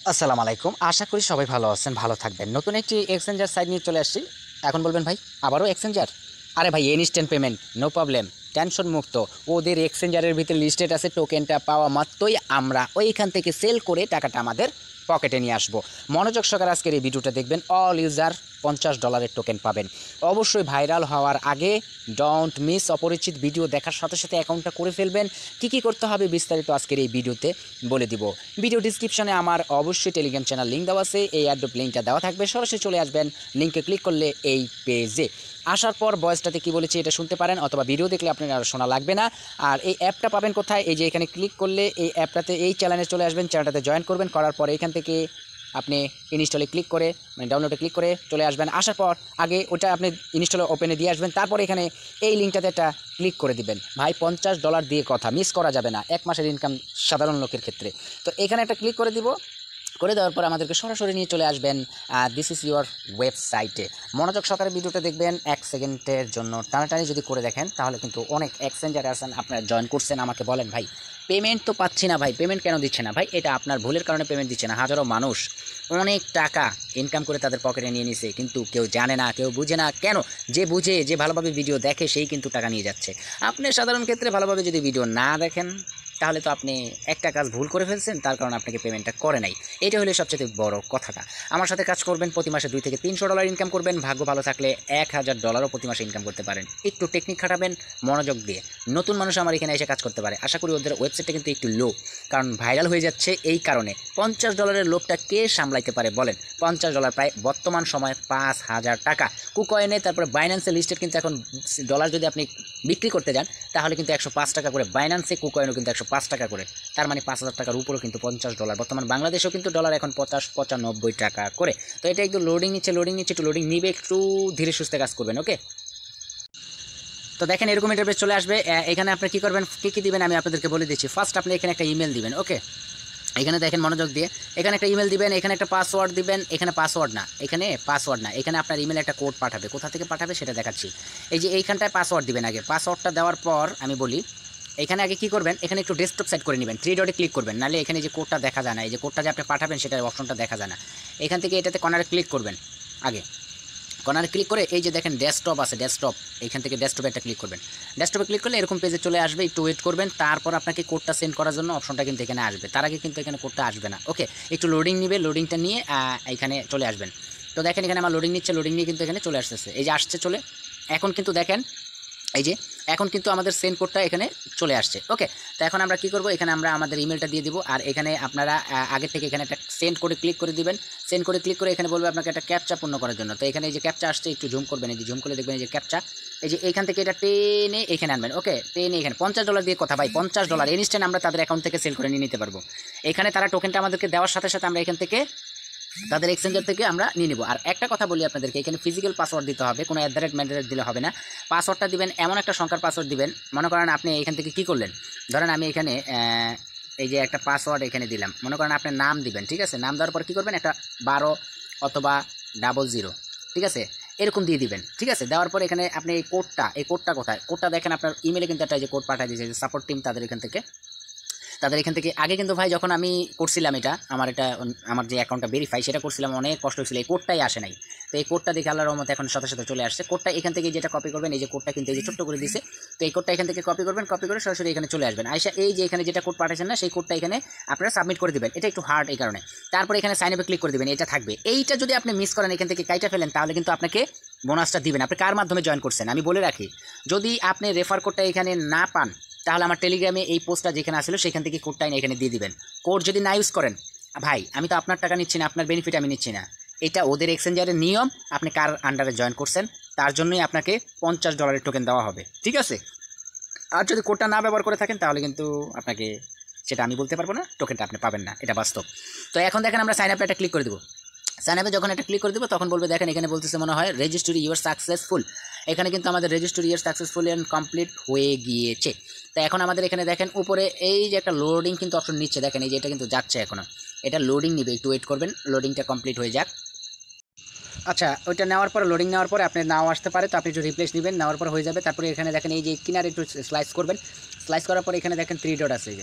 আসসালামু আলাইকুম। আশা করি সবাই ভালো আছেন, ভালো থাকবেন। নতুন একটি এক্সচেঞ্জার সাইট নিয়ে চলে আসছি। এখন বলবেন ভাই আবারও এক্সচেঞ্জার? আরে ভাই instant payment, no problem, tension মুক্ত। ওদের এক্সচেঞ্জারের ভিতরে লিস্টেড আছে, টোকেনটা পাওয়া মাত্রই আমরা ওইখান থেকে সেল করে টাকাটা আমাদের পকেটে নিয়ে আসবো। মনোযোগ সহকারে আজকের এই ভিডিওটা দেখবেন। অল ইউজার $50 টোকেন পাবেন। অবশ্যই ভাইরাল হওয়ার আগে ডোন্ট মিস। অপরিচিত ভিডিও দেখার সাথে সাথে অ্যাকাউন্টটা করে ফেলবেন। কী করতে হবে বিস্তারিত আজকের এই ভিডিওতে বলে দিব। ভিডিও ডিসক্রিপশনে আমার অবশ্যই টেলিগ্রাম চ্যানেল লিঙ্ক দেওয়া আছে, এই অ্যাড্রপ লিঙ্কটা দেওয়া থাকবে। সরাসরি চলে আসবেন, লিঙ্কে ক্লিক করলে এই পেজে আসার পর ভয়েসটাতে কী বলেছি এটা শুনতে পারেন, অথবা ভিডিও দেখলে আপনার আর শোনা লাগবে না। আর এই অ্যাপটা পাবেন কোথায়? এই যে এখানে ক্লিক করলে এই অ্যাপটাতে, এই চ্যানেলে চলে আসবেন, চ্যানেলটাতে জয়েন করবেন। করার পরে এখান থেকে আপনি ইনস্টলে ক্লিক করে, মানে ডাউনলোডে ক্লিক করে চলে আসবেন। আসার পর আগে ওটা আপনি ইনস্টলে ওপেনে দিয়ে আসবেন। তারপরে এখানে এই লিঙ্কটাতে একটা ক্লিক করে দিবেন। ভাই $50 দিয়ে কথা, মিস করা যাবে না, 1 মাসের ইনকাম সাধারণ লোকের ক্ষেত্রে। তো এখানে একটা ক্লিক করে দিব। করে দেওয়ার পর আমাদেরকে সরাসরি নিয়ে চলে আসবেন দিস ইজ ইউর ওয়েবসাইটে। মনোযোগ সহকারে ভিডিওটা দেখবেন। 1 সেকেন্ডের জন্য টানাটানি যদি করে দেখেন তাহলে কিন্তু অনেক এক্সচেঞ্জারে আছেন, আপনারা জয়েন করছেন, আমাকে বলেন ভাই পেমেন্ট তো পাচ্ছি না, ভাই পেমেন্ট কেন দিচ্ছে না? ভাই এটা আপনার ভুলের কারণে পেমেন্ট দিচ্ছে না। হাজারো মানুষ অনেক টাকা ইনকাম করে তাদের পকেটে নিয়ে নিছে, কিন্তু কেউ জানে না, কেউ বুঝে না। কেন? যে বুঝে, যে ভালোভাবে ভিডিও দেখে সেই কিন্তু টাকা নিয়ে যাচ্ছে। আপনি সাধারণ ক্ষেত্রে ভালোভাবে যদি ভিডিও না দেখেন তাহলে তো আপনি একটা কাজ ভুল করে ফেলছেন, তার কারণে আপনাকে পেমেন্টটা করে নাই। এটা হলো সবচেয়ে বড় কথাটা। আমার সাথে কাজ করবেন, প্রতি মাসে $200 থেকে $300 ইনকাম করবেন। ভাগ্য ভালো থাকলে $1000 প্রতি মাসে ইনকাম করতে পারেন। একটু টেকনিক খাটাবেন মনোযোগ দিয়ে। নতুন মানুষ আমার এখানে এসে কাজ করতে পারে। আশা করি ওদের ওয়েবসাইটটা কিন্তু একটু লো, কারণ ভাইরাল হয়ে যাচ্ছে এই কারণে। $50 লোভটা কে সামলাইতে পারে বলেন? $50 প্রায় বর্তমান সময় 5000 টাকা। কুকয়েনে, তারপরে বাইন্যান্সে লিস্টেড কিন্তু এখন ডলার যদি আপনি বিক্রি করতে যান তাহলে কিন্তু 105 টাকা করে। বাইন্যান্সে, কুকয়েনও কিন্তু 105 টাকা করে। তার মানে 5000 টাকার উপরেও কিন্তু $50। বর্তমান বাংলাদেশেও কিন্তু ডলার এখন 50-95 টাকা করে। তো এটা একটু লোডিং নিচ্ছে, একটু লোডিং নিবে, একটু ধীরে সুস্থে কাজ করবেন। ওকে, তো দেখেন এরকম ইন্টারফেস চলে আসবে। এখানে আপনি কী করবেন, কী দিবেন আমি আপনাদেরকে বলে দিচ্ছি। ফার্স্ট আপনি এখানে একটা ইমেল দিবেন। ওকে, এখানে দেখেন মনোযোগ দিয়ে, এখানে একটা ইমেল দিবেন, এখানে একটা পাসওয়ার্ড দিবেন। এখানে পাসওয়ার্ড না, এখানে আপনার ইমেলে একটা কোড পাঠাবে। কোথা থেকে পাঠাবে সেটা দেখাচ্ছি। এই যে এইখানটায় পাসওয়ার্ড দিবেন। আগে পাসওয়ার্ডটা দেওয়ার পর আমি বলি, এখানে আগে কী করবেন, এখানে একটু ডেস্কটপ সেট করে নেবেন। 3 ডটে ক্লিক করবেন, নাহলে এখানে যে কোডটা দেখা যায় না, এই যে কোডটা যে আপনি পাঠাবেন সেটার অপশনটা দেখা যায় না। এখান থেকে এটাতে কর্নারে ক্লিক করবেন। আগে কর্নারে ক্লিক করে এই যে দেখেন ডেস্কটপ আছে, ডেস্কটপ, এইখান থেকে ডেস্কটপে একটা ক্লিক করবেন। ডেস্কটপে ক্লিক করলে এরকম পেজে চলে আসবে। একটু ওয়েট করবেন, তারপর আপনাকে কোডটা সেন্ড করার জন্য অপশনটা কিন্তু এখানে আসবে। তার আগে কিন্তু এখানে কোডটা আসবে না। ওকে, একটু লোডিং নিবে, লোডিংটা নিয়ে এখানে চলে আসবেন। তো দেখেন এখানে আমার লোডিং নিচ্ছে, লোডিং নিয়ে কিন্তু এখানে চলে আসতেছে। এই যে আসছে চলে, এখন কিন্তু দেখেন এই যে এখন কিন্তু আমাদের সেন্ড কোডটা এখানে চলে আসছে। ওকে, তো এখন আমরা কী করব, এখানে আমরা আমাদের ইমেলটা দিয়ে দিব। আর এখানে আপনারা আগে থেকে এখানে একটা সেন্ড করে ক্লিক করে দিবেন। সেন্ড করে ক্লিক করে এখানে বলবে আপনাকে একটা ক্যাপচা পূর্ণ করার জন্য। তো এখানে এই যে ক্যাপচা আসছে, একটু জুম করবেন। এই যে জুম করলে দেখবেন এই যে ক্যাপচা, এই যে এইখান থেকে এটা টেনে এখানে আনবেন। ওকে, টেনে এখানে $50 দিয়ে কথা ভাই, $50 ইনস্ট্যান্ট আমরা তাদের অ্যাকাউন্ট থেকে সেল করে নিয়ে নিতে পারবো। এখানে তারা টোকেনটা আমাদেরকে দেওয়ার সাথে সাথে আমরা এখান থেকে তাদের এক্সচেঞ্জার থেকে আমরা নিয়ে নেব। আর একটা কথা বলি আপনাদেরকে, এখানে ফিজিক্যাল পাসওয়ার্ড দিতে হবে, কোনো @@ দিলে হবে না। পাসওয়ার্ডটা দিবেন এমন একটা সংখ্যার পাসওয়ার্ড দিবেন। মনে করেন আপনি এখান থেকে কী করলেন, ধরেন আমি এখানে এই যে একটা পাসওয়ার্ড এখানে দিলাম। মনে করেন আপনার নাম দিবেন, ঠিক আছে? নাম দেওয়ার পর কী করবেন, একটা 12 অথবা 00, ঠিক আছে, এরকম দিয়ে দিবেন। ঠিক আছে, দেওয়ার পর এখানে আপনি এই কোডটা কোথায়, কোডটা দেখেন আপনার ইমেলে কিন্তু একটা যে কোড পাঠিয়ে দিয়েছে যে সাপোর্ট টিম, তাদের এখান থেকে আগে কিন্তু ভাই যখন আমি করছিলাম এটা, আমার যে অ্যাকাউন্টটা ভেরিফাই সেটা করছিলাম, অনেক কষ্ট হয়েছিল, এই কোডটাই আসে নাই। তো এই কোডটা দেখে আল্লাহর রহমতে এখন সাথে সাথে চলে আসছে। কোডটা এখান থেকে যেটা কপি করবেন, এই যে কোডটা কিন্তু এই যে ছোট্ট করে দিছে, তো এই কোডটা এখান থেকে কপি করবেন, কপি করে সরাসরি এখানে চলে আসবেন। আইসা এই যে এখানে যেটা কোড পাঠাচ্ছেন না, সেই কোডটা এখানে আপনারা সাবমিট করে দিবেন। এটা একটু হার্ড এই কারণে। তারপরে এখানে সাইন আপে ক্লিক করে দিবেন, এটা থাকবে। এইটা যদি আপনি মিস করেন, এখান থেকে কাইটা ফেলেন, তাহলে কিন্তু আপনাকে বোনাসটা দিবেন। আপনি কার মাধ্যমে জয়েন করছেন আমি বলে রাখি, যদি আপনি রেফার কোডটা এখানে না পান তাহলে আমার টেলিগ্রামে এই পোস্টটা যেখানে আসলে সেখান থেকে কোডটা এখানে দিয়ে দিবেন। কোড যদি না ইউজ করেন, ভাই আমি তো আপনার টাকা নিচ্ছি না, আপনার বেনিফিট আমি নিচ্ছি না, এটা ওদের এক্সচেঞ্জারের নিয়ম। আপনি কার আন্ডারে জয়েন করছেন তার জন্যই আপনাকে $50 টোকেন দেওয়া হবে, ঠিক আছে? আর যদি কোডটা না ব্যবহার করে থাকেন তাহলে কিন্তু আপনাকে, সেটা আমি বলতে পারবো না, টোকেনটা আপনি পাবেন না, এটা বাস্তব। তো এখন দেখেন আমরা সাইন আপে একটা ক্লিক করে দেবো। সাইন আপে যখন একটা ক্লিক করে দেবো তখন বলবে, দেখেন এখানে বলতেছে মনে হয় রেজিস্ট্রি ইউর সাকসেসফুল। এখানে কিন্তু আমাদের registry your successful and complete হয়ে গিয়েছে। তো এখন আমাদের এখানে দেখেন উপরে এই যে একটা লোডিং কিন্তু অপশন নিচ্ছে, দেখেন এই যে এটা কিন্তু যাচ্ছে এখনও, এটা লোডিং নিবে, একটু ওয়েট করবেন, লোডিংটা কমপ্লিট হয়ে যাক। আচ্ছা, ওইটা নেওয়ার পর, লোডিং নেওয়ার পরে আপনি নাও আসতে পারে, তো আপনি একটু রিপ্লেস নেবেন, নেওয়ার পর হয়ে যাবে। তারপরে এখানে দেখেন এই যে কিনারে একটু স্লাইস করবেন, স্লাইস করার পরে এখানে দেখেন 3 ডট আছে, এই যে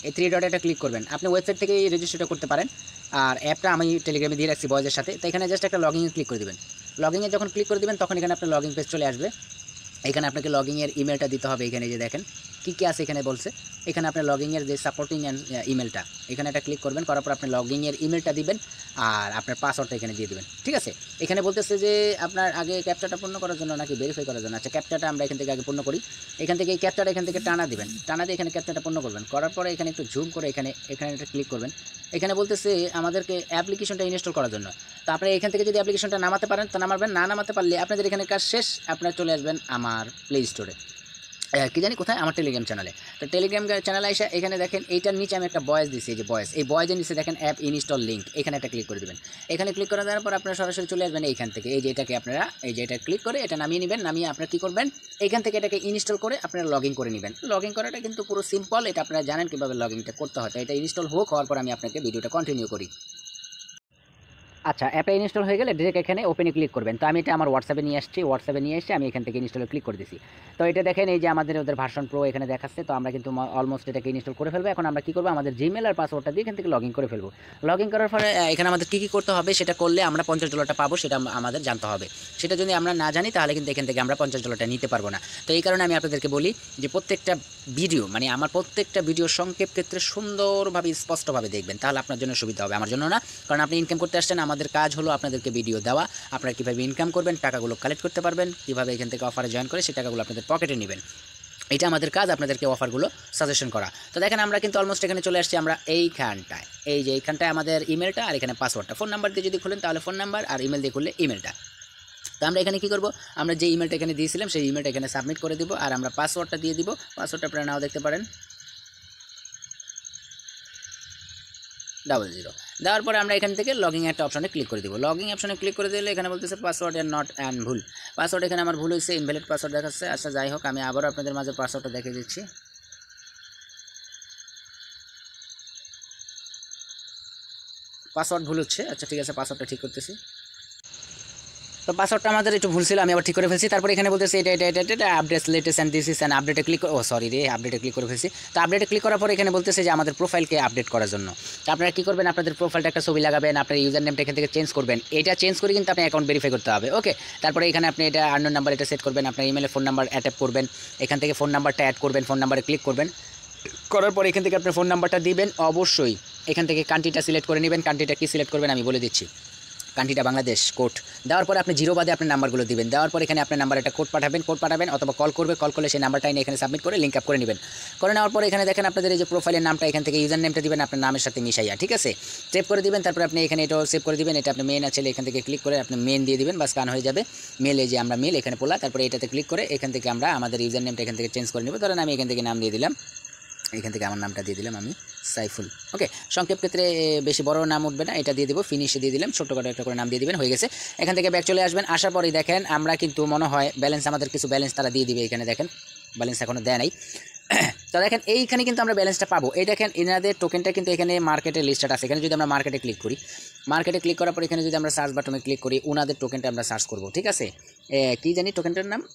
এই 3 ডট এটা ক্লিক করবেন। আপনি ওয়েবসাইট থেকেই রেজিস্টারটা করতে পারেন, আর অ্যাপটা আমি টেলিগ্রামে দিয়ে রাখছি বয়েজের সাথে। তো এখানে জাস্ট একটা লগইনে ক্লিক করে দেবেন। লগইনে যখন ক্লিক করে দেবেন তখন এখানে আপনার লগইন পেজ চলে আসবে। এখানে আপনাকে লগইনের ইমেলটা দিতে হবে। এখানে যে দেখেন কী আছে এখানে বলছে, এখানে আপনার লগইনের যে সাপোর্টিং ইমেলটা এখানে একটা ক্লিক করবেন, করার পর আপনি লগইনের ইমেলটা দিবেন আর আপনার পাসওয়ার্ডটা এখানে দিয়ে দেবেন। ঠিক আছে, এখানে বলতেছে যে আপনার আগে ক্যাপচাটা পূর্ণ করার জন্য নাকি ভেরিফাই করার জন্য। আচ্ছা, ক্যাপচাটা আমরা এখান থেকে আগে পূর্ণ করি। এখান থেকে এই ক্যাপচাটা এখান থেকে টানা দিবেন, টানা দিয়ে এখানে ক্যাপচাটা পূর্ণ করবেন। করার পরে এখানে একটু জুম করে এখানে একটা ক্লিক করবেন। এখানে বলতেছে আমাদেরকে অ্যাপ্লিকেশনটা ইনস্টল করার জন্য। তো আপনারা এখান থেকে যদি অ্যাপ্লিকেশনটা নামাতে পারেন তো নামাবেন, না নামাতে পারলে আপনাদের এখানে কাজ শেষ, আপনারা চলে আসবেন আমার প্লে স্টোরে, কি জানি কোথায়, আমার টেলিগ্রাম চ্যানেলে। তো টেলিগ্রাম চ্যানেলে এসে এখানে দেখেন এইটার নিচে আমি একটা ভয়েস দিচ্ছি, এই যে ভয়েস, এই ভয়েসের নিচে দেখেন অ্যাপ ইনস্টল লিঙ্ক, এখানে একটা ক্লিক করে দেবেন। এখানে ক্লিক করে দেওয়ার পর আপনারা সরাসরি চলে আসবেন এইখান থেকে, এই যে এটাকে আপনারা এই যে এটা ক্লিক করে এটা নামিয়ে নেবেন। নামিয়ে আপনারা কী করবেন, এখান থেকে এটাকে ইনস্টল করে আপনারা লগ ইন করে নেবেন। লগ ইন করাটা কিন্তু পুরো সিম্পল, এটা আপনারা জানেন কীভাবে লগ ইনটা করতে হয়। তো এটা ইনস্টল হওয়ার পর আমি আপনাকে ভিডিওটা কন্টিনিউ করি। আচ্ছা, অ্যাপটা ইনস্টল হয়ে গেলে ডিরেক্ট এখানে ওপেনে ক্লিক করবেন। তো আমি এটা আমার হোয়াটসঅ্যাপে নিয়ে আসছি, হোয়াটসঅ্যাপে নিয়ে এসে আমি এখান থেকে ইনস্টলে ক্লিক করে দিছি। তো এটা দেখেন এই যে আমাদের ওদের ভার্সন প্রো এখানে দেখাচ্ছে। তো আমরা কিন্তু অলমোস্ট এটাকে ইনস্টল করে ফেলবো। এখন আমরা কী করবো, আমাদের জিমেল আর পাসওয়ার্ডটা দিয়ে এখান থেকে লগ ইন করে ফেলবো। লগ ইন করার পরে এখানে আমাদের কী করতে হবে, সেটা করলে আমরা $50 পাবো, সেটা আমাদের জানতে হবে। সেটা যদি আমরা না জানি তাহলে কিন্তু এখান থেকে আমরা $50 নিতে পারবো না। তো এই কারণে আমি আপনাদেরকে বলি যে প্রত্যেকটা ভিডিও মানে আমার প্রত্যেকটা ভিডিও সংক্ষেপ ক্ষেত্রে সুন্দরভাবে স্পষ্টভাবে দেখবেন, তাহলে আপনার জন্য সুবিধা হবে, আমার জন্য না। কারণ আপনি ইনকাম করতে আসছেন, আমাদের কাজ হলো আপনাদেরকে ভিডিও দেওয়া, আপনারা কীভাবে ইনকাম করবেন, টাকাগুলো কালেক্ট করতে পারবেন, কীভাবে এখান থেকে অফারে জয়েন করে সেই টাকাগুলো আপনাদের পকেটে নেবেন। এটা আমাদের কাজ, আপনাদেরকে অফারগুলো সাজেশন করা। তো দেখেন আমরা কিন্তু অলমোস্ট এখানে চলে আসছি। আমরা এইখানটায়, এই যে এইখানটায় আমাদের ইমেলটা আর এখানে পাসওয়ার্ডটা, ফোন নাম্বার দিয়ে যদি খুলেন তাহলে ফোন নাম্বার, আর ইমেল দিয়ে খুললে ইমেলটা। তো আমরা এখানে কী করবো, আমরা যে ইমেলটা এখানে দিয়েছিলাম সেই ইমেলটা এখানে সাবমিট করে দিব, আর আমরা পাসওয়ার্ডটা দিয়ে দিব। পাসওয়ার্ডটা আপনারা নাও দেখতে পারেন, 00 দেওয়ার পরে আমরা এখান থেকে লগইন একটা অপশনে ক্লিক করে দেবো। লগইন অপশনে ক্লিক করে দিলে এখানে বলতেছে পাসওয়ার্ড এর নট অ্যান্ড ভুল। পাসওয়ার্ড এখানে আমার ভুল হয়েছে, ইনভ্যালিড পাসওয়ার্ড দেখাচ্ছে। আচ্ছা যাই হোক, আমি আবারও আপনাদের মাঝে পাসওয়ার্ডটা দেখিয়ে দিচ্ছি। পাসওয়ার্ড ভুল হচ্ছে। আচ্ছা ঠিক আছে, পাসওয়ার্ডটা ঠিক করতেছি। তো পাসওয়ার্ডটা আমাদের একটু ভুল ছিল, আমি আবার ঠিক করে ফেলছি। তারপরে এখানে বলতেছে এটা update latest and this is an আপডেটে ক্লিক, আপডেটে ক্লিক করে ফেলছি। তো আপডেটে ক্লিক করার পরে এখানে বলতেছে যে আমাদের প্রোফাইলকে আপডেট করার জন্য। তো আপনারা কী করবেন, আপনাদের প্রোফাইলটা একটা ছবি লাগাবেন, আপনার ইউজার নেমটা এখান থেকে চেঞ্জ করবেন। এটা চেঞ্জ করে কিন্তু আপনি অ্যাকাউন্ট ভেরিফাই করতে হবে। ওকে, তারপরে এখানে আপনি এটা আননোন নাম্বার এটা সেট করবেন, আপনার ইমেলে ফোন নাম্বার অ্যাড করবেন, এখান থেকে ফোন নাম্বারটা অ্যাড করবেন, ফোন নাম্বারে ক্লিক করবেন। করার পর এখান থেকে আপনার ফোন নাম্বারটা দিবেন। অবশ্যই এখান থেকে কান্ট্রিটা সিলেক্ট করে নেবেন। কান্ট্রিটা কী সিলেক্ট করবেন আমি বলে দিচ্ছি, কান্ট্রিটা বাংলাদেশ, কোড দেওয়ার পরে আপনি 0 বাদে আপনার নাম্বারগুলো দিবেন। দেওয়ার পর এখানে আপনার নাম্বার একটা কোড পাঠাবেন অথবা কল করলে সেই নাম্বারটা এনে এখানে সাবমিট করে লিঙ্ক আপ করে নেবেন। করে নেওয়ার পরে এখানে দেখেন আপনাদের এই যে প্রোফাইলের নামটা এখান থেকে ইউজার নেমটা দিবেন আপনার নামের সাথে মিশাইয়া, ঠিক আছে, সেভ করে দিবেন। তারপরে আপনি এখানে এটাও সেভ করে দিবেন। এটা আপনি মেন আছে, এখান থেকে ক্লিক করে আপনি মেন দিয়ে দিবেন, বাস কান হয়ে যাবে। মেল, এই যে আমরা মেল এখানে পোলা, তারপরে এটাতে ক্লিক করে এখান থেকে আমরা আমাদের ইউজার নেমটা এখান থেকে চেঞ্জ করে নেব। ধরেন আমি এখান থেকে নাম দিয়ে দিলাম, এখান থেকে আমার নামটা দিয়ে দিলাম আমি সাইফুল। ওকে, সংক্ষেপ ক্ষেত্রে বেশি বড় নাম উঠবে না, এটা দিয়ে দেবো। ফিনিশে দিয়ে দিলাম, ছোট্টখাটো একটা করে নাম দিয়ে দিবেন, হয়ে গেছে। এখান থেকে ব্যাক চলে আসবেন। আসার পরেই দেখেন আমরা কিন্তু মনে হয় ব্যালেন্স, আমাদের কিছু ব্যালেন্স তারা দিয়ে দিবে। এখানে দেখেন ব্যালেন্স এখনও দেয় নাই। তো দেখেন এইখানে কিন্তু আমরা ব্যালেন্সটা পাবো। এই দেখেন এনাদের টোকেনটা কিন্তু এখানে মার্কেটে লিস্টেড আছে। এখানে যদি আমরা মার্কেটে ক্লিক করি, মার্কেটে ক্লিক করার পর এখানে যদি আমরা সার্চ বাটনে ক্লিক করি, ওনাদের টোকেনটা আমরা সার্চ করবো, ঠিক আছে। কি জানি টোকেনটার নাম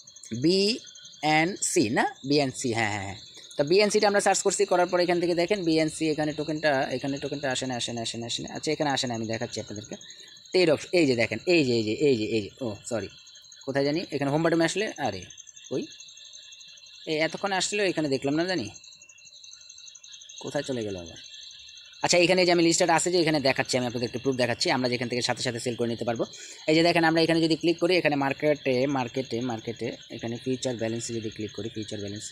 বিএনসি না, বিএনসি, হ্যাঁ। তো বিএনসিটা আমরা সার্চ করছি, করার পর এখান থেকে দেখেন বিএনসি, এখানে টোকেনটা আসে না। আচ্ছা এখানে আসে না, আমি দেখাচ্ছি আপনাদেরকে। টেড অপশন, এই যে দেখেন, এই যে ও সরি, কোথায় জানি, এখানে হোম বাটনে আসলে, আরে ওই এতক্ষণে আসছিল, এখানে দেখলাম না, জানি কোথায় চলে গেল আবার। আচ্ছা এখানে যে আমি লিস্টটা আছে যে এখানে দেখাচ্ছি, আমি আপনাদের একটু প্রুফ দেখাচ্ছি, আমরা যেখান থেকে সাথে সাথে সেল করে নিতে পারবো। এই যে দেখেন আমরা এখানে যদি ক্লিক করি, এখানে মার্কেটে এখানে ফিউচার ব্যালেন্সে যদি ক্লিক করি, ফিউচার ব্যালেন্সে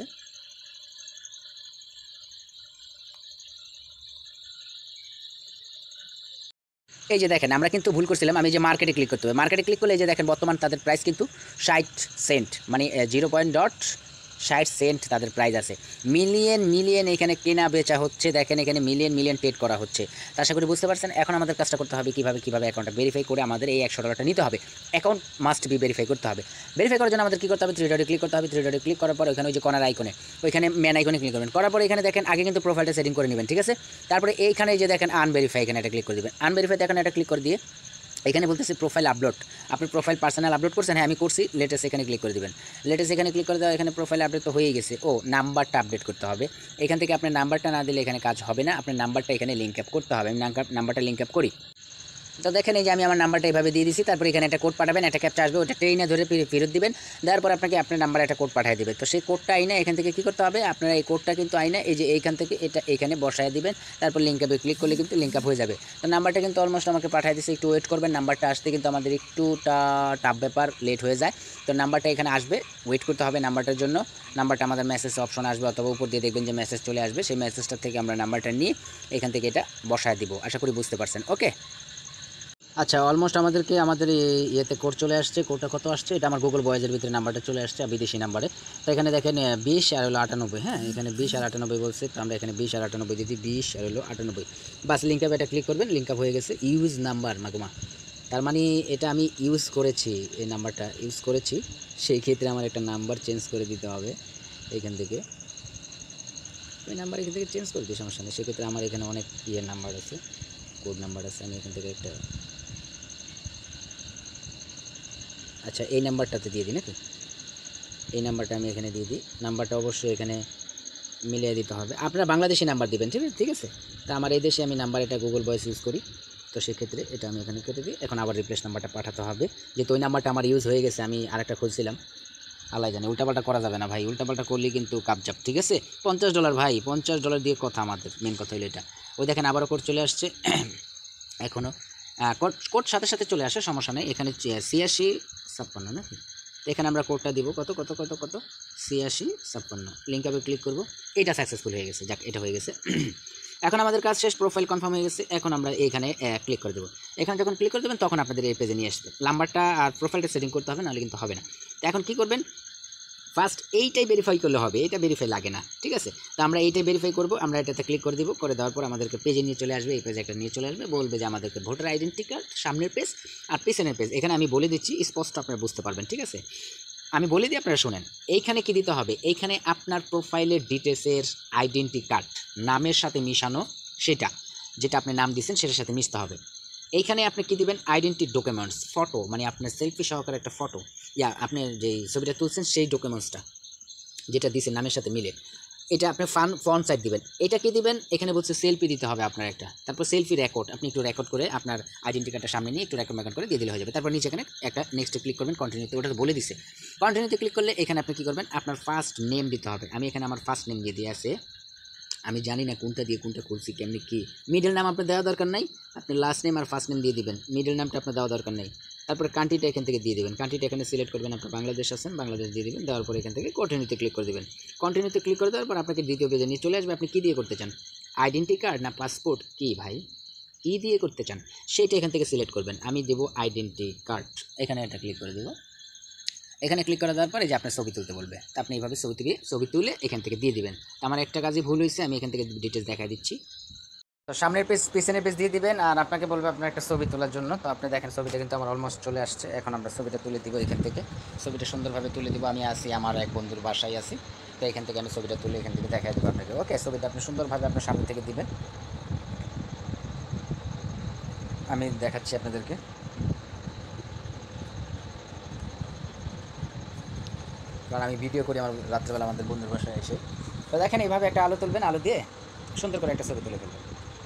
এই যে দেখেন আমরা কিন্তু ভুল করছিলাম, আমি যে মার্কেটে ক্লিক করতে হবে। মার্কেটে ক্লিক করলে এই যে দেখেন বর্তমান তাদের প্রাইস কিন্তু 60 সেন্ট, মানে 0.60 সেন্ট তাদের প্রাইস আছে। মিলিয়ন এখানে কেনা বেচা হচ্ছে, দেখেন এখানে মিলিয়ন পেড করা হচ্ছে। তা আশা করি বুঝতে পারছেন। এখন আমাদের কাজটা করতে হবে কীভাবে অ্যাকাউন্টটা ভেরিফাই করে আমাদের এই $100 নিতে হবে। অ্যাকাউন্ট মাস্ট বি ভেরিফাই করতে হবে। ভেরিফাই করার জন্য আমাদের কী করতে হবে, 3 ডটে ক্লিক করতে হবে। 3 ডটে ক্লিক করার পর ওইখানে ওই যে কর্নার আইকনে, ওইখানে মেন আইকনে ক্লিক করবেন। করার পরে এখানে দেখেন আগে কিন্তু প্রোফাইলটা সেটিং করে নেবেন, ঠিক আছে। তারপরে এইখানে যে দেখেন আনভেরিফাই, এখানে একটা ক্লিক করে দেবেন। আনভেরিফাই এখানে একটা ক্লিক করে দিয়ে এখানে বলতেছে প্রোফাইল আপলোড, আপনি প্রোফাইল পার্সোনাল আপলোড করছেন, হ্যাঁ আমি করছি, লেটেস্ট এখানে ক্লিক করে দেবেন। লেটেস্ট এখানে ক্লিক করে দেওয়া, এখানে প্রোফাইল আপডেট তো হয়ে গেছে। ও নাম্বারটা আপডেট করতে হবে, এখান থেকে আপনার নাম্বারটা না দিলে এখানে কাজ হবে না, আপনার নাম্বারটা এখানে লিঙ্ক আপ করতে হবে। আমি নাম্বারটা লিঙ্ক আপ করি। তো দেখেন এই যে আমি আমার নাম্বারটা এইভাবে দিয়ে দিচ্ছি, তারপর এখানে একটা কোড পাঠাবেন, একটা ক্যাপচা আসবে, ওটা ট্রেনে ধরে ফেরত দিবেন, দেওয়ার পর আপনাকে আপনার নাম্বারে একটা কোড পাঠিয়ে দেবে। তো সেই কোডটা আইনা এখান থেকে কী করতে হবে, আপনারা এই কোডটা কিন্তু আইনা এই যে এইখান থেকে এটা এখানে বসায় দিবেন, তারপর লিঙ্ক আপে ক্লিক করলে কিন্তু লিঙ্ক আপ হয়ে যাবে। তো নাম্বারটা কিন্তু অলমোস্ট আমাকে পাঠিয়ে দিচ্ছে, একটু ওয়েট করবেন, নাম্বারটা আসতে কিন্তু আমাদের একটু টাফ ব্যাপার, লেট হয়ে যায়। তো নাম্বারটা এখানে আসবে, ওয়েট করতে হবে নাম্বারটার জন্য। নাম্বারটা আমাদের মেসেজ অপশন আসবে, অথবা উপর দিয়ে দেখবেন যে মেসেজ চলে আসবে, সেই মেসেজটা থেকে আমরা নাম্বারটা নিয়ে এখান থেকে এটা বসায় দিব। আশা করি বুঝতে পারছেন। ওকে, আচ্ছা অলমোস্ট আমাদের ইয়েতে কোড চলে আসছে। কোডটা কত আসছে, এটা আমার গুগল ভয়েসের ভিতরে নাম্বারটা চলে আসছে বিদেশি নাম্বারে। তো এখানে দেখেন 20 আর হলো 98, হ্যাঁ এখানে 20 আর 98 বলছে, তো আমরা এখানে 20 আর 98 দিদি, 20 আর হলো 98, বাস লিঙ্ক আপ, এটা ক্লিক করবেন, লিঙ্ক আপ হয়ে গেছে। ইউজ নাম্বার মাগুমা, তার মানে এটা আমি ইউজ করেছি, এই নাম্বারটা ইউজ করেছি, সেই ক্ষেত্রে আমার একটা নাম্বার চেঞ্জ করে দিতে হবে এখান থেকে। ওই নাম্বার এখান থেকে চেঞ্জ করে দিই, সমস্যা নেই। সেক্ষেত্রে আমার এখানে অনেক নাম্বার আছে, কোড নাম্বার আছে, আমি এখান থেকে একটা, আচ্ছা এই নাম্বারটাতে দিয়ে দিই নাকি, এই নাম্বারটা আমি এখানে দিয়ে দিই। নাম্বারটা অবশ্যই এখানে মিলিয়ে দিতে হবে, আপনারা বাংলাদেশি নাম্বার দেবেন, ঠিক আছে। তা আমার এই দেশে আমি নাম্বার, এটা গুগল ভয়েস ইউজ করি, তো সেক্ষেত্রে এটা আমি এখানে কেটে দিই। এখন আবার রিপ্লেস নাম্বারটা পাঠাতে হবে, যেহেতু ওই নাম্বারটা আমার ইউজ হয়ে গেছে, আমি আরেকটা খুঁজছিলাম। আল্লাহ জানে, উল্টাপাল্টা করা যাবে না ভাই, উল্টাপাল্টা করলে কিন্তু কাপজাপ, ঠিক আছে। $50 ভাই, $50 দিয়ে কথা, আমাদের মেন কথা হলো এটা। ওই দেখেন আবারও কোড চলে আসছে এখনও কোড সাথে সাথে চলে আসে, সমস্যা নেই। এখানে 8656 নাকি, এখানে আমরা কোডটা দিব, কত কত কত কত 8656, লিঙ্ক আপে ক্লিক করব, এটা সাকসেসফুল হয়ে গেছে। যাক, এটা হয়ে গেছে। এখন আমাদের কাজ শেষ, প্রোফাইল কনফার্ম হয়ে গেছে। এখন আমরা এখানে ক্লিক করে দেবো। এখানে যখন ক্লিক করে দেবেন তখন আপনাদের এই পেজে নিয়ে আসবে। নাম্বারটা আর প্রোফাইলটা সেটিং করতে হবে, নাহলে কিন্তু হবে না। তো এখন কী করবেন, ফার্স্ট এইটাই ভেরিফাই করলে হবে, এটা ভেরিফাই লাগে না, ঠিক আছে। তো আমরা এইটাই ভেরিফাই করব, আমরা এটাতে ক্লিক করে দিব, করে দেওয়ার পর আমাদেরকে পেজে নিয়ে চলে আসবে। এই পেজে একটা নিয়ে চলে আসবে, বলবে যে আমাদেরকে ভোটার আইডেন্টি কার্ড, সামনের পেজ আর পিছনের পেজ। এখানে আমি বলে দিচ্ছি, স্পষ্ট আপনারা বুঝতে পারবেন, ঠিক আছে। আমি বলে দিই, আপনারা শোনেন। এইখানে কি দিতে হবে, এইখানে আপনার প্রোফাইলের ডিটেলসের আইডেন্টি কার্ড নামের সাথে মিশানো, সেটা যেটা আপনি নাম দিচ্ছেন সেটার সাথে মিশতে হবে। এইখানে আপনি কি দিবেন, আইডেন্টি ডকুমেন্টস, ফটো, মানে আপনার সেলফি সহকারে একটা ফটো, আপনি যেই ছবিটা তুলছেন সেই ডকুমেন্টসটা যেটা দিয়েছেন নামের সাথে মিলে, এটা আপনি ফ্রন্ট সাইড দিবেন। এটা কি দিবেন, এখানে বলছে সেলফি দিতে হবে আপনার একটা, তারপর সেলফি রেকর্ড, আপনি একটু রেকর্ড করে আপনার আইডেন্টি কার্ডটা সামনে নিয়ে একটু রেকর্ড করে দিয়ে দিলে হয়ে যাবে। তারপর নিচে এখানে একটা নেক্সটে ক্লিক করবেন, কন্টিনিউতে, ওটা বলে দিছে। কন্টিনিউতে ক্লিক করলে এখানে আপনি কী করবেন, আপনার ফার্স্ট নেম দিতে হবে। আমি এখানে আমার ফার্স্ট নেম দিয়ে আছে, আমি জানি না কোনটা দিয়ে কোনটা খুলছি, কেমনি কি। মিডল নাম আপনার দেওয়া দরকার নাই, আপনি লাস্ট নেম আর ফার্স্ট নেম দিয়ে দিবেন, মিডল নামটা আপনার দেওয়া দরকার নেই। তারপরে কান্ট্রিটা এখান থেকে দিয়ে দেবেন, কান্ট্রিটা এখানে সিলেক্ট করবেন, আপনি বাংলাদেশ আছেন, বাংলাদেশ দিয়ে দেবেন। দেওয়ার পরে এখান থেকে কন্টিনিউতে ক্লিক করে দেবেন। কন্টিনিউতে ক্লিক করে দেওয়ার পর আপনাকে দ্বিতীয় পেজে নিয়ে চলে আসবে। আপনি কী দিয়ে করতে চান, আইডেন্টি কার্ড না পাসপোর্ট, কি ভাই কী দিয়ে করতে চান সেটা এখান থেকে সিলেক্ট করবেন। আমি দেবো আইডেন্টি কার্ড, এখানে এটা ক্লিক করে দেবো। এখানে ক্লিক করে দেওয়ার পরে যে আপনার ছবি তুলতে বলবে, তা আপনি এইভাবে ছবি তুলে এখান থেকে দিয়ে দিবেন। তো আমার একটা কাজই ভুল হয়েছে, আমি এখান থেকে ডিটেলস দেখা দিচ্ছি। তো সামনের পেজ পিছনের পেজ দিয়ে দিবেন, আর আপনাকে বলবে আপনার একটা ছবি তোলার জন্য। তো আপনি দেখেন ছবিটা কিন্তু আমার অলমোস্ট চলে আসছে। এখন আমরা ছবিটা তুলে দিব, এখান থেকে ছবিটা সুন্দরভাবে তুলে দিব। আমি আসি, আমার এক বন্ধুর বাসায় আছি, তো এখান থেকে আমি ছবিটা তুলে এখান থেকে দেখা দেবো আপনাকে। ওকে, ছবিটা আপনি সুন্দরভাবে আপনার সামনে থেকে দিবেন, আমি দেখাচ্ছি আপনাদেরকে। কারণ আমি ভিডিও করি আমার রাত্রেবেলা আমাদের বন্ধুর বাসায় এসে। তো দেখেন এইভাবে একটা আলো তুলবেন, আলো দিয়ে সুন্দর করে একটা ছবি তুলে ফেলবেন।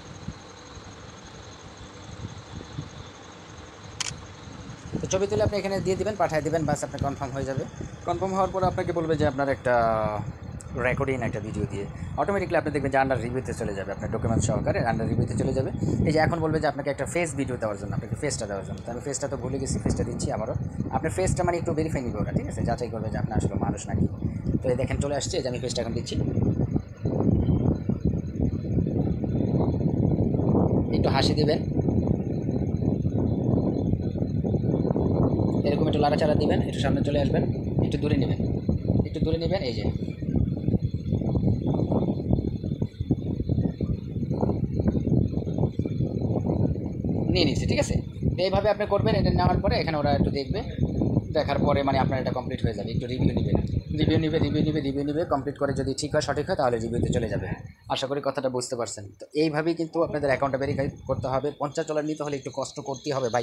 তো ছবি তুলে আপনি এখানে দিয়ে দিবেন, পাঠিয়ে দিবেন, বাস আপনার কনফার্ম হয়ে যাবে। কনফার্ম হওয়ার পর আপনাকে বলবে যে আপনার একটা রেকর্ডিং একটা ভিডিও দিয়ে অটোমেটিকলি আপনি দেখবেন যে আন্ডার রিভিউতে চলে যাবে, আপনার ডকুমেন্ট সহকারে আন্ডার রিভিউতে চলে যাবে। এই যে এখন বলবে যে আপনাকে একটা ফেস ভিডিও দেওয়ার জন্য, আপনাকে ফেসটা দেওয়ার জন্য। তো আমি ফেসটা তো ভুলে গেছি, ফেসটা দিচ্ছি আবারও। আপনার ফেসটা মানে একটু ভেরিফাই নিবে ওটা, ঠিক আছে, যাচাই করবে যে আপনি আসলে মানুষ নাকি। তো এই দেখেন চলে আসছে, যে আমি ফেসটা এখন দিচ্ছি। একটু হাসি দিবেন, এরকম একটু লাড়াচাড়া দিবেন, একটু সামনে চলে আসবেন, একটু দূরে নেবেন, একটু দূরে নেবেন। এই যে নিয়ে নিচ্ছি, ঠিক আছে। এইভাবে আপনি করবেন। এটা নেওয়ার পরে এখানে ওরা একটু দেখবে, দেখার পরে মানে আপনার এটা কমপ্লিট হয়ে যাবে। একটু রিভিউ নেবে, রিভিউ নেবে, কমপ্লিট করে যদি ঠিক হয়, সঠিক হয়, তাহলে রিভিউতে চলে যাবে। আশা করি কথাটা বুঝতে পারছেন। তো এইভাবেই কিন্তু আপনাদের অ্যাকাউন্টটা ভেরিফাই করতে হবে। $50 নিতে হলে একটু কষ্ট করতেই হবে ভাই,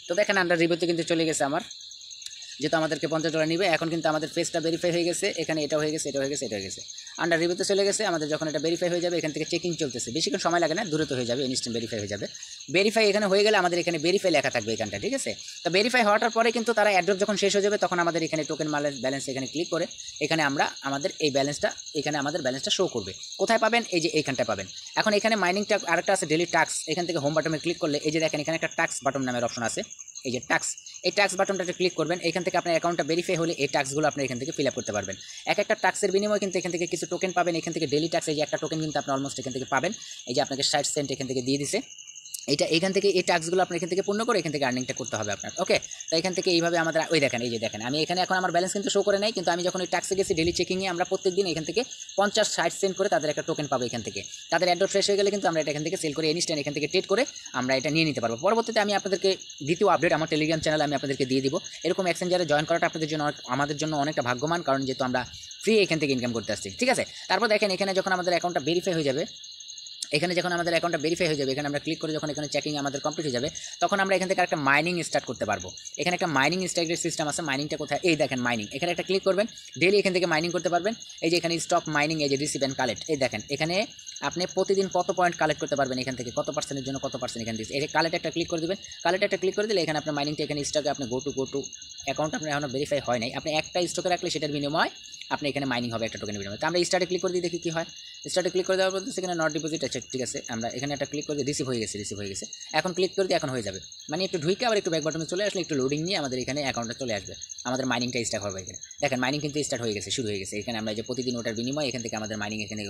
তো দেখেন আন্ডার রিভিউতে কিন্তু চলে গেছে আমার, যেহেতু আমাদেরকে $50 নিবে। এখন কিন্তু আমাদের ফেসটা ভেরিফাই হয়ে গেছে, এখানে এটা হয়ে গেছে, এটা হয়ে গেছে, এটা হয়ে গেছে, আন্ডার রিভিউতে চলে গেছে। আমাদের যখন এটা ভেরিফাই হয়ে যাবে, এখান থেকে চেকিং চলতেছে, বেশিক্ষণ সময় লাগে না, দ্রুত হয়ে যাবে, ইনস্ট্যান্ট ভেরিফাই হয়ে যাবে। ভেরিফাই এখানে হয়ে গেলে আমাদের এখানে ভেরিফাই লেখা থাকবে এখানটা, ঠিক আছে। তো ভেরিফাই হওয়ার পরে কিন্তু তারা অ্যাড্রপ যখন শেষ হয়ে যাবে, তখন আমাদের এখানে টোকেন ব্যালেন্স এখানে ক্লিক করে এখানে আমরা আমাদের এই ব্যালেন্সটা, এখানে আমাদের ব্যালেন্সটা শো করবে। কোথায় পাবেন? এই যে এইখানটা পাবেন। এখন এখানে মাইনিংটা আরেকটা আছে, ডেলি টাস্ক। এখান থেকে হোম বাটনে ক্লিক করলে এই যে দেখেন এখানে একটা টাস্ক বাটন নামের অপশন আছে, এই যে টাস্ক, এই টাস্ক বাটনটাতে ক্লিক করবেন। এখান থেকে আপনার অ্যাকাউন্টটা ভেরিফাই হলে এই টাস্কগুলো আপনি এখান থেকে ফিল আপ করতে পারবেন। একটা টাস্কের বিনিময়ে কিন্তু এখান থেকে কিছু টোকেন পাবেন। এখান থেকে ডেলি টাস্ক, এই যে একটা টোকেন কিন্তু আপনি অলমোস্ট এখান থেকে পাবেন, এই যে আপনাকে 60 সেন্ট এখান থেকে দিয়ে দিছে। এইটা এখান থেকে এই টাস্কগুলো আপনি এখান থেকে পূর্ণ করে এখান থেকে আর্নিংটা করতে হবে আপনার। ওকে, তো এখান থেকে এইভাবে আমাদের ওই দেখেন, এই যে দেখেন আমি এখানে এখন আমার ব্যালেন্স কিন্তু শো করে নাই, কিন্তু আমি যখন ওই টাস্কে গেছি ডেলি চেকিংয়ে, আমরা প্রত্যেকদিন এখান থেকে 50-60 সেন্ট করে তাদের একটা টোকেন পাবো এখান থেকে। তাদের অ্যাড্রপ শেষ হয়ে গেলে কিন্তু আমরা এটা এখান থেকে সেল করে ইনস্ট্যান্ট এখান থেকে ট্রেড করে আমরা এটা নিয়ে নিতে পারবো। পরবর্তীতে আমি আপনাদেরকে দ্বিতীয় আপডেট আমার টেলিগ্রাম চ্যানেলে আমি আপনাদেরকে দিয়ে দিব। এরকম এক্সচেঞ্জারে জয়েন করাটা আপনাদের জন্য আমাদের জন্য অনেকটা ভাগ্যমান, কারণ যেহেতু আমরা ফ্রি এখান থেকে ইনকাম করতে আসছি, ঠিক আছে। তারপর দেখেন এখানে যখন আমাদের অ্যাকাউন্টটা ভেরিফাই হয়ে যাবে, এখানে যখন আমাদের অ্যাকাউন্টটা ভেরিফাই হয়ে যাবে, এখানে আমরা ক্লিক করে যখন এখানে চেকিং আমাদের কমপ্লিট হয়ে যাবে, তখন আমরা এখান থেকে একটা মাইনিং স্টার্ট করতে পারবো। এখানে একটা মাইনিং স্ট্যাকের সিস্টেম আছে। মাইনিংটা কোথায়? এই দেখেন মাইনিং, এখানে একটা ক্লিক করবেন, ডেলি এখান থেকে মাইনিং করতে পারবেন। এই যে এখানে স্টক মাইনিং, এই যে রিসিভ অ্যান্ড কালেক্ট, এই দেখেন এখানে আপনি প্রতিদিন কত পয়েন্ট কালেক্ট করতে পারবেন, এখান থেকে কত পার্সেন্টের জন্য কত পার্সেন্ট এখানে দিচ্ছে। এই যে কালেক্ট একটা ক্লিক করে দেবেন, কালেক্ট একটা ক্লিক করে দিলে এখানে আপনার মাইনিংটা এখানে স্টকে আপনি গো টু অ্যাকাউন্ট আপনার এখনো ভেরিফাই হয় নাই, আপনি একটা স্টকে রাখলে সেটার বিনিময় আপনি এখানে মাইনিং হবে একটা টোকেনের বিনিময়ে। তো আমরা স্টার্টে ক্লিক করে দিই, দেখি কি হয়। স্টার্টে ক্লিক করে দেওয়ার পর সেখানে নট ডিপোজিট আছে, ঠিক আছে। আমরা এখানে একটা ক্লিক করে দিই, রিসিভ হয়ে গেছে। এখন ক্লিক করে দিই, এখন হয়ে যাবে। মানে একটু ঢুইকে আবার একটু ব্যাক বাটনে চলে আসলে একটু লোডিং নিয়ে আমাদের এখানে অ্যাকাউন্টে চলে আসবে, আমাদের মাইনিংটা স্টার্ট হবে। এখানে দেখেন মাইনিং কিন্তু স্টার্ট হয়ে গেছে, শুরু হয়ে গেছে। এখানে আমরা যে প্রতিদিন ওটার বিনিময় এখান থেকে আমাদের মাইনিং এখানে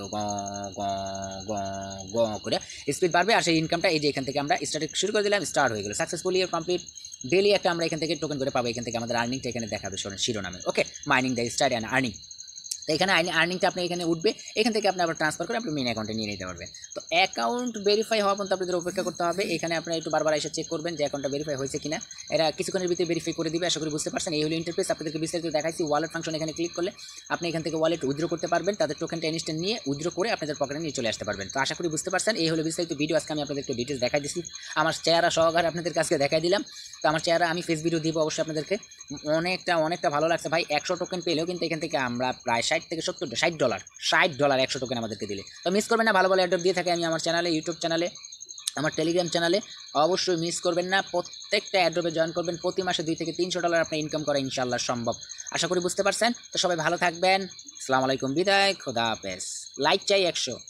গ করে স্পিড বাড়বে, আর সেই ইনকামটা এই যে এখান থেকে আমরা স্টার্ট শুরু করে দিলাম, স্টার্ট হয়ে গেল সাকসেসফুলি কমপ্লিট। ডেলি একটা আমরা এখান থেকে টোকেন করে পাবো, এখান থেকে আমাদের আর্নিংটা এখানে দেখাবে শিরোনামে। Okay, mining the start and earning. তো এখানে আর্নিংটা আপনি এখানে উঠবে, এখান থেকে আপনি আবার ট্রান্সফার করে আপনি মেন অ্যাকাউন্টে নিয়ে নিতে পারবেন। তো অ্যাকাউন্ট ভেরিফাই হওয়া পর্যন্ত আপনাদের অপেক্ষা করতে হবে। এখানে আপনারা একটু বারবার এসে চেক করবেন যে অ্যাকাউন্টটা ভেরিফাই হয়েছে কিনা। এরা কিছুক্ষণের ভিতরে ভেরিফাই করে দিবে, আশা করি বুঝতে পারছেন। এই হলো ইন্টারফেস, আপনাদেরকে বিস্তারিত দেখাইছি। ওয়ালেট ফাংশন এখানে ক্লিক করলে আপনি এখান থেকে ওয়ালেট উইথড্র করতে পারবেন, তাদের টোকেনটা ইনস্ট্যান্ট নিয়ে উইথড্র করে আপনাদের পকেটে নিয়ে চলে আসতে পারবেন। তো আশা করি বুঝতে পারছেন। এই হলো বিস্তারিত ভিডিও, আজকে আমি আপনাদের একটু ডিটেলস দেখাই দিচ্ছি, আমার চেহারা সহকারে আপনাদের কাছে দেখাই দিলাম। তো আমার চেহারা আমি ফেস ভিডিও দিব অবশ্যই আপনাদেরকে। অনেকটা ভালো লাগছে ভাই। 100 টোকেন পেলেও কিন্তু এখান থেকে আমরা প্রায় $60 100 টোকেন আমাদেরকে দিলে। তো মিস করবেন না, ভালো অ্যাড্রপ দিয়ে থাকে আমি আমার চ্যানেলে, ইউটিউব চ্যানেলে, আমার টেলিগ্রাম চ্যানেলে, অবশ্যই মিস করবেন না। প্রত্যেকটা অ্যাড্রপে জয়েন করবেন, প্রতি মাসে $200 থেকে $300 আপনার ইনকাম করা ইনশাআল্লাহ সম্ভব। আশা করি বুঝতে পারছেন। তো সবাই ভালো থাকবেন, আসসালামু আলাইকুম, বিদায়, খোদা হাফেজ। লাইক চাই 100।